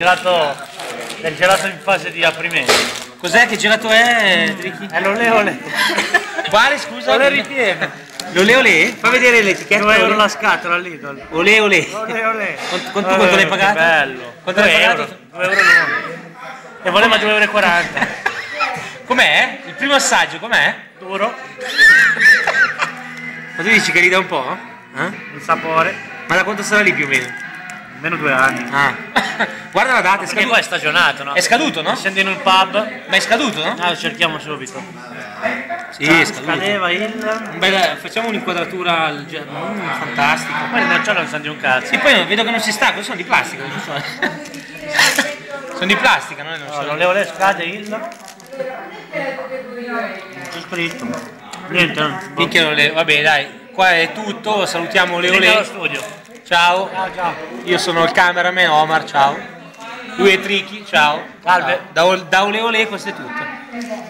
Gelato, del gelato in fase di aprimento. Cos'è? Che gelato è, Ricky? È l'olè olè. Quale, scusa? Olè ripieno. L'olè olè? Fa vedere l'etichetta. 2 euro la scatola lì. Olè olè. Olè olè. Quanto l'hai pagato? Che bello. Quanto l'hai pagato? 2 euro l'uno. E voleva 2,40 euro. Com'è? Il primo assaggio com'è? Duro. Ma tu dici che rida un po'? Il sapore. Ma da quanto sarà lì più o meno? Almeno 2 anni. Ah. Guarda la data, è Perché scaduto. poi è stagionato, no? È scaduto, no? Essendo in un pub. Ma è scaduto, no? Ah, lo cerchiamo subito. Sì, è scaduto. Scadeva il... Beh, facciamo un'inquadratura fantastica. Poi il nocciolo non sa di un cazzo. Sì, poi vedo che non si stacca, sono di plastica, non so. Sono di plastica, no? Non so. L'olè olè scade il... Non c'è scritto. Niente, non... Minchia, vabbè dai, qua è tutto, salutiamo Olè Vieni Olè. allo studio. Ciao. Ciao. Io sono il cameraman Omar, ciao. Lui è Tricky, ciao. Salve. Da Olè Olè questo è tutto.